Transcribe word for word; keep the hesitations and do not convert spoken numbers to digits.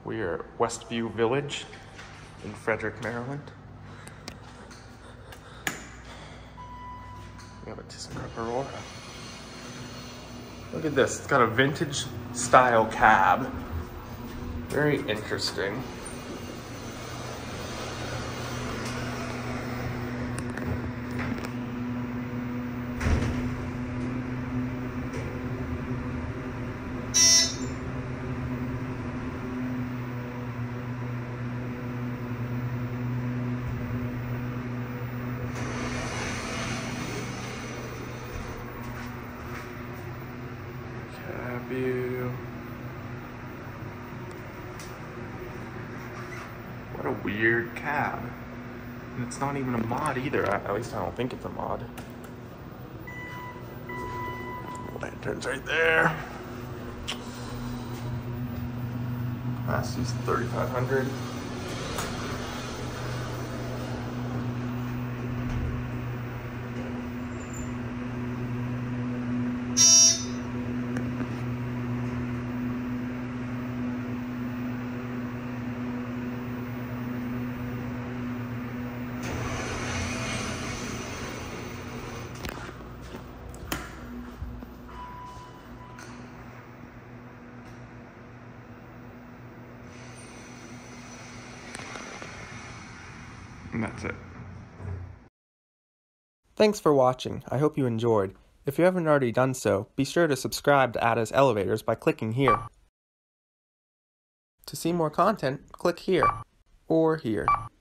We are at Westview Village in Frederick, Maryland. We have a ThyssenKrupp Aurora. Look at this, it's got a vintage style cab. Very interesting. View. What a weird cab. And it's not even a mod either. At least I don't think it's a mod. Lantern's right there. Last is thirty-five hundred. And that's it. Thanks for watching. I hope you enjoyed. If you haven't already done so, be sure to subscribe to Ada's Elevators by clicking here. To see more content, click here or here.